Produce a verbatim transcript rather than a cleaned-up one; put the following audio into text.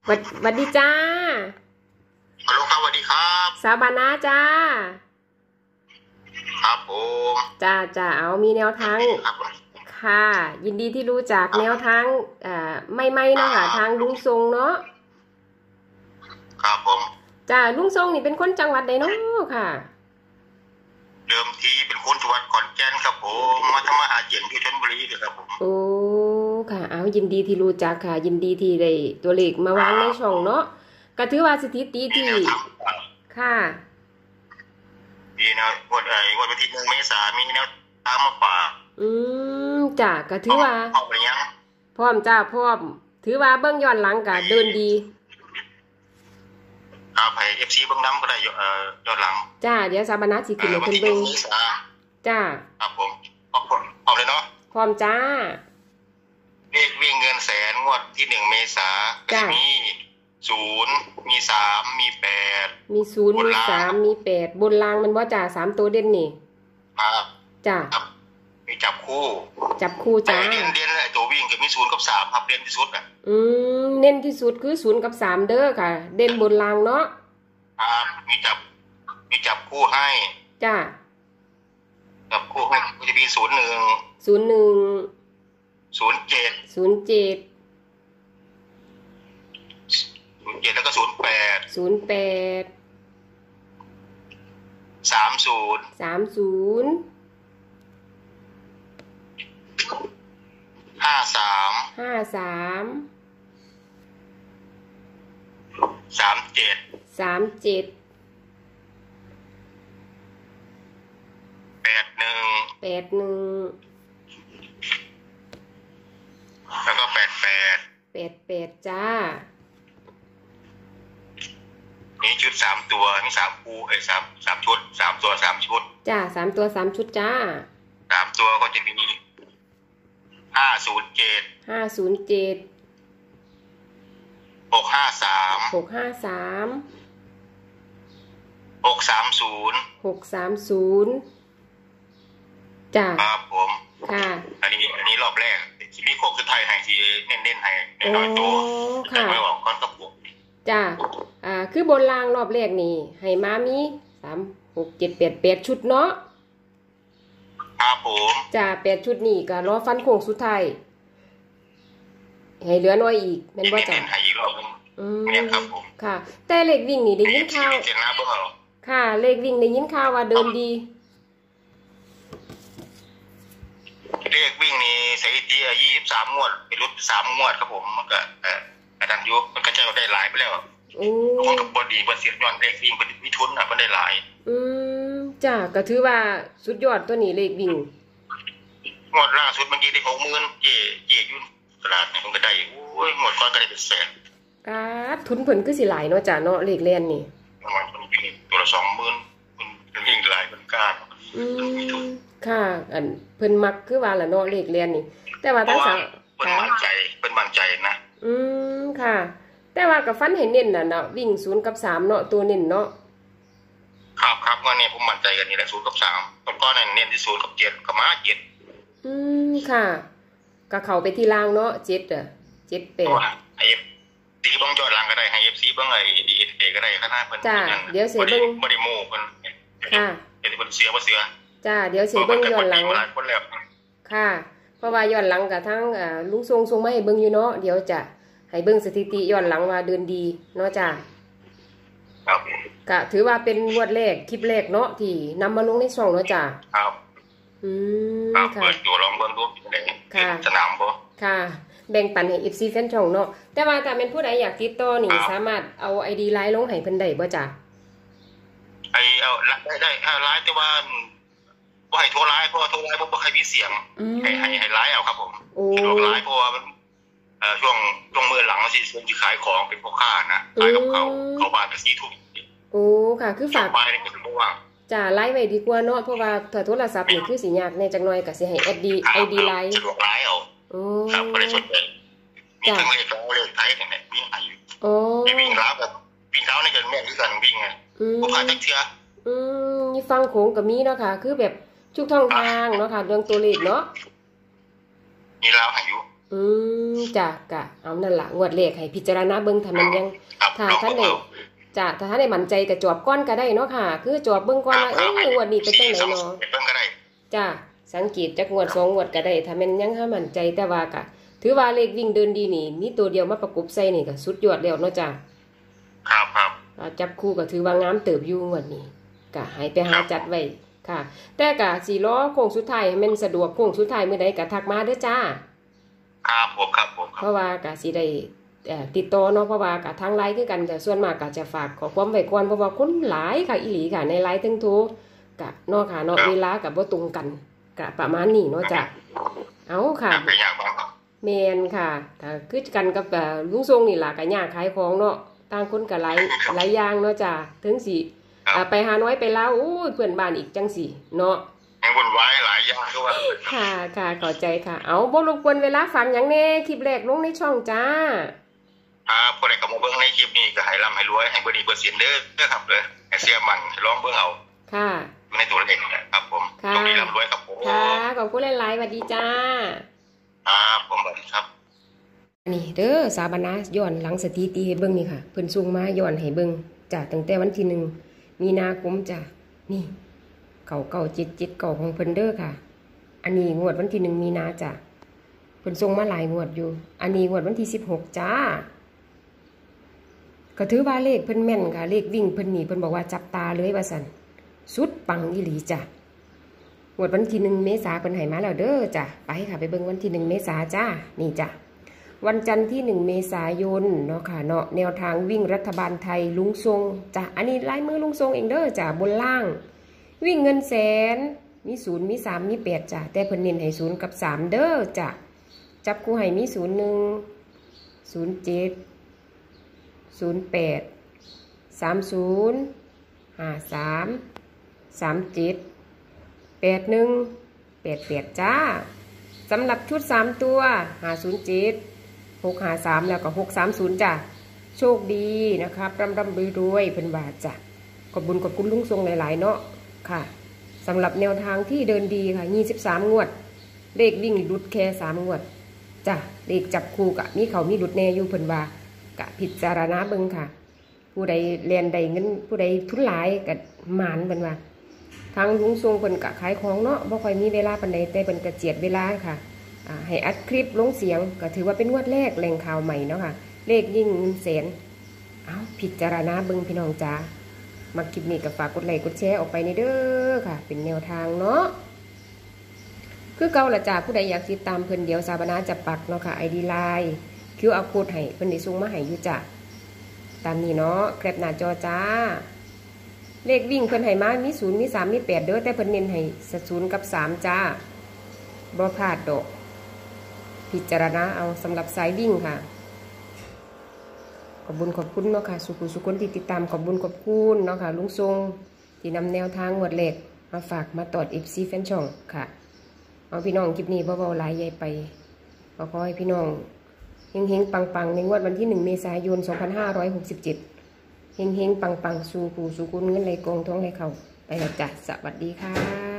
วัดวัดดีจ้าฮัลโหลครับสวัสดีครับสาบานาจ้าครับผมจ้าจ้าเอามีแนวทางค่ะยินดีที่รู้จักแนวทางอ่าไม่ไม่เนาะค่ะทางลุงทรงเนาะครับผมจ้าลุงทรงนี่เป็นคนจังหวัดใดเนาะค่ะเดิมทีเป็นคนจังหวัดขอนแก่นครับผมมาทำมาหาเย็นที่ชลบุรีครับผมโอ้ค่ะเอายินดีที่รู้จักค่ะยินดีที่ได้ตัวเลขมาวางในช่องเนาะก็ถือว่าสถิติที่ค่ะดีนะวันไอ้วันวันที่หนึ่งเมษายนมีแนวทางมาฝากอืมจ้าก็ถือว่าพร้อมหรือยังพร้อมจ้าพร้อมถือว่าเบื้องย้อนหลังก็เดินดีครับให้ เอฟ ซี เบื้องน้ำก็ได้เอ่อย้อนหลังจ้าเดี๋ยวสาบานาสิขึ้นให้เพิ่นเบิ่งจ้าครับผมพร้อมพร้อมเลยเนาะพร้อมจ้าเลขวิ่งเงินแสนงวดที่หนึ่งเมษายนจะมีศูนย์มีสามมีแปดมีศูนย์มีสามมีแปดบนรางมันบ่จ้าสามตัวเด่นนี่ครับจ้ามีจับคู่จับคู่จ้าเด่นเด่นไอ้ตัววิ่งก็มีศูนย์กับสามครับเด่นที่สุดอ่ะอืมเน้นที่สุดคือศูนย์กับสามเด้อค่ะเด่นบนรางเนาะครับมีจับมีจับคู่ให้จ้าจับคู่ให้ก็จะมีศูนย์หนึ่งศูนย์หนึ่งศูนย์เจ็ดศูนย์เจ็ดศูนย์เจ็ดแล้วก็ศูนย์แปดศูนย์แปดสามศูนย์สามศูนย์ห้าสามห้าสามสามเจ็ดสามเจ็ดแปดหนึ่งแปดหนึ่งแล้วก็แปดแปดแปดแปดจ้านี่ชุดสามตัวนี่สามคู่ไอ้สามสามชุดสามตัวสามชุดจ้าสามตัวสามชุดจ้าสามตัวก็จะมีห้าศูนย์เจ็ดห้าศูนย์เจ็ดหกห้าสามหกห้าสามหกสามศูนย์หกสามศูนย์จ้าครับผมค่ะอันนี้อันนี้รอบแรกที่มีโคกสุดท้ายให้ที่เน้นๆให้ในน้อยตัวแต่ไม่บอกก้อนกระปุกจ้าอ่าคือบนรางรอบแรกนี่ให้มามีสามหกเจ็ดแปดแปดชุดเนาะครับผมจ้าแปดชุดนี่ก็รอฟันโค้งสุดท้ายให้เหลือน้อยอีกแม่นบ่จ้าให้อีกรอบนึงอืมครับผมค่ะแต่เลขวิ่งนี่ได้ยินข่าวค่ะเลขวิ่งได้ยินข่าวว่าเดินดีเลขวิ่งนี่สถิติยี่สิบสามงวดไปรุดสามงวดครับผมมันก็เอ่ออาจารย์ยุมันก็จะได้หลายไปแล้วโอ้มันก็บ่ดีบ่เสียย้อนเลขวิ่งบ่มีทุนน่ะมันได้หลายอืมจ้าก็ถือว่าสุดยอดตัวนี้เลขวิ่งงวดล่าสุดเมื่อกี้ได้หกหมื่นเจ๊เจ๊อยู่ตลาดนี่มันก็ได้โอ้ยงวดก่อนก็ได้เป็นแสนกาทุนเพิ่นคือสิหลายเนาะจ้าเนาะเลขแล่นนี่มันมันวิ่งตัวละ สองหมื่น มันวิ่งหลายเพิ่นกล้าอืมค่ะอันเพิ่นมักคือว่าล่ะเนาะเลขแล่นนี่แต่ว่าทั้งสามเพิ่นมั่นใจเพิ่นมั่นใจนะอืมค่ะแต่ว่าก็ฟันให้เน้นน่ะเนาะวิ่งศูนย์กับสามเนาะตัวเน้นเนาะครับครับว่าเนี่ยผมมั่นใจกันนี่แหละศูนย์กับสามตอนก่อนนั้นเน้นที่ศูนย์กับเจ็ดกับมาเจ็ดอืมค่ะก็เข้าไปที่ล่างเนาะเจ็ดอ่ะเจ็ดแปดไอ้ตีบ้องยอดหลังก็ได้ให้ เอฟ ซี บ้างไอ้ ดี เอ็น เอ ก็ได้คณะเพิ่นจ้าเดี๋ยวเสียเบิ่งบ่ได้โม้เพิ่นค่ะเฮ็ดเพิ่นเสียบ่เสียจ้าเดี๋ยวเสียเบิ่งย้อนหลังค่ะเพราะว่าย้อนหลังกับทั้งอ่าลุงทรงทรงมาให้เบิ่งอยู่เนาะเดี๋ยวจะให้เบิ่งสถิติย้อนหลังว่าเดินดีเนาะจ้าครับก็ถือว่าเป็นงวดแรกคลิปแรกเนาะที่นำมาลงในช่องเนาะจ้าครับอืมค่ะเปิดตัวลองเบิ่งดูได้สนามบ่ค่ะแบ่งปันให้ เอฟ ซี แฟนช่องเนาะแต่ว่าถ้าเป็นผู้ใดอยากติดต่อนี่สามารถเอา ไอ ดี ไลน์ลงให้เพิ่นได้บ่จ้าไอ้เอาได้ได้ไลน์แต่ว่าบ่ให้โทรไลน์เพราะว่าโทรไลน์บ่ค่อยมีเสียงให้ให้ให้ไลน์เอาครับผมสะดวกไลน์เพราะว่ามันเอ่อช่วงช่วงมื้อหลังสิผมสิขายของเป็นพ่อค้านะขายกับเขาเข้าบ้านก็สี่ทุ่มโอ้ค่ะคือฝากไปนี่ก็บ่ว่างจ้าไลน์ไว้ดีกว่าเนาะเพราะว่าถ้าโทรศัพท์นี่คือสิยากแน่จักหน่อยก็สิให้ ไอ ดี ไอ ดี ไลน์สะดวกไลน์เอาโอ้ครับบ่ได้สนใจมีทั้งเลขแล้วเลขไทยนี่แหละมีให้อยู่โอ้วิ่งแล้วแบบวิ่งแล้วนี่ก็แม่นคือกันวิ่งไงบ่ผ่านจักเทื่ออืมนี่ฟังโขงก็มีเนาะค่ะคือแบบทุกท่องทางเนาะค่ะเรื่องตัวเลขเนาะมีลาวให้อยู่ออืมจ้ะกะเอานั่นล่ะงวดเลขให้พิจารณาเบิ่งถ้ามันยังถ้าท่านได้จ้ะถ้าท่านได้มั่นใจก็จอบก้อนก็ได้เนาะค่ะคือจอบเบิ่งก่อนว่าเอ้ยงวดนี้เป็นจังได๋เนาะจ้ะสังเกตจักงวดสองงวดก็ได้ถ้าแม่นยังหามั่นใจแต่ว่าก็ถือว่าเลขวิ่งเดินดีนี่มีตัวเดียวมาประกบใส่นี่ก็สุดยอดแล้วเนาะจ้ะครับครับจับคู่ก็ถือว่างามเติบอยู่งวดนี้ก็ให้ไปหาจัดไว้ค่ะแต่ก็สิรอโค้งสุดท้ายให้มันสะดวกโค้งสุดท้ายมื้อใดก็ทักมาเด้อจ้าครับผมครับผมเพราะว่าก็สิได้ติดต่อเนาะเพราะว่าก็ทางไลน์คือกันแต่ส่วนมากก็จะฝากขอความไว้ก่อนเพราะว่าคนหลายค่ะอีหลีค่ะในไลน์ทั้งโทรก็เนาะค่ะเนาะเวลาก็บ่ตรงกันก็ประมาณนี้เนาะจ้ะเอาค่ะเป็นอย่างบ้างครับแม่นค่ะถ้าคือกันกับลุงทรงนี่ล่ะก็ยากขายของเนาะต่างคนก็หลายหลายอย่างเนาะจ้ะถึงสิไปหาน้อยไปลาวโอ้ยเพื่อนบ้านอีกจังสิเนาะยังวุ่นวายหลายอย่างด้วยค่ะค่ะเข้าใจค่ะเอาบ่รบกวนเวลาฟังหยังแน่คลิปแรกลงในช่องจ้าอ่าผู้ใดก็มาเบิ่งในคลิปนี้ก็ให้ร่ำให้รวยให้บ่ดีบ่เสียนเด้อเด้อครับเด้อให้เสียมันลองเบิ่งเอาค่ะในตัวเลขครับผมต้องมีร่ำรวยครับผมค่ะขอบคุณหลายๆสวัสดีจ้าครับผมสวัสดีครับนี่เด้อสาบานะย้อนหลังสถิติให้เบิ่งนี่ค่ะเพิ่นส่งมาย้อนให้เบิ่งจ้ะตั้งแต่วันที่หนึ่งมีนาคมจ้ะนี่เก่าเก่าจิตจิตเก่าของเพิ่นเด้อค่ะอันนี้งวดวันที่หนึ่งมีนาจ้ะเพิ่นส่งมาหลายงวดอยู่อันนี้งวดวันที่สิบหกจ้าก็ถือว่าเลขเพิ่นแม่นค่ะเลขวิ่งเพิ่นนี่เพิ่นบอกว่าจับตาเลยว่าซั่นสุดปังอีหลีจ้ะงวดวันที่หนึ่งเมษาเพิ่นให้มาแล้วเด้อจ้ะไปค่ะไปเบิ่งวันที่หนึ่งเมษาจ้านี่จ้ะวันจันทร์ที่หนึ่งเมษายนเนาะค่ะเนาะแนวทางวิ่งรัฐบาลไทยลุงทรงจ้ะอันนี้ลายมือลุงทรงเองเด้อจ้ะบนล่างวิ่งเงินแสนมีศูนย์มีสามมีแปดจ้ะแต่เพิ่นเน้นให้ศูนย์กับสามเด้อจ้ะจับคู่ให้มีศูนย์หนึ่งศูนย์เจ็ดศูนย์แปดสามศูนย์ห้าสามสามเจ็ดแปดหนึ่งแปดแปดจ้าสำหรับชุดสามตัวห้าศูนย์เจ็ดหกห้าสามแล้วก็หกสามศูนย์จ้ะโชคดีนะครับร่ำร่ำรวยรวยเป็นบาทจ้ะขอบบุญขอบคุณลุงทรงหลายๆเนาะค่ะสำหรับแนวทางที่เดินดีค่ะยี่สิบสามงวดเลขวิ่งดุดแค่สามงวดจ้ะเลขจับคู่กะมีเขามีดุดแน่อยู่เพิ่นว่ากะพิจารณาเบิ่งค่ะผู้ใดเรียนใดเงินผู้ใดทุนหลายกะหมานเพิ่นว่าทางลุงทรงเพิ่นกะขายของเนาะบ่ค่อยมีเวลาปานใดแต่เพิ่นกะเจียดเวลาค่ะให้อัดคลิปลงเสียงก็ถือว่าเป็นงวดแรกแหล่งข่าวใหม่เนาะค่ะเลขยิ่งเงินแสนเอาพิจารณาเบิ่งพี่น้องจ้ามาคลิปนี้ก็ฝากกดไลค์กดแชร์ออกไปในเด้อค่ะเป็นแนวทางเนาะคือเก่าละจ้าผู้ใดอยากติดตามเพิ่นเดี๋ยวสาบานาจะปักเนาะค่ะ ไอ ดี ไลน์ คิว อาร์ โค้ดให้เพิ่นได้ส่งมาให้อยู่จ้ะตามนี้เนาะแคปหน้าจอจ้าเลขวิ่งเพิ่นให้มามีศูนย์มีสามมีแปดเด้อแต่เพิ่นเน้นให้ศูนย์กับสามจ้าบ่พลาดดอกพิจารณาเอาสำหรับสายวิ่งค่ะขอบบุญขอบคุณเนาะค่ะสุขุสุขคนที่ติดตามขอบบุญขอบคุณเนาะค่ะลุงทรงที่นำแนวทางงวดเลขมาฝากมาตอด เอฟ ซี แฟนช่องค่ะเอาพี่น้องคลิปนี้เบาๆหลายใหญ่ไปขอให้พี่น้องเฮงๆปังๆในงวดวันที่หนึ่งเมษายนสองพันห้าร้อยหกสิบเจ็ดเฮงๆปังๆสู่ผู้สู่คุณเงินไหลกองท้องไหลเข่าไปแล้วจ้ะสวัสดีค่ะ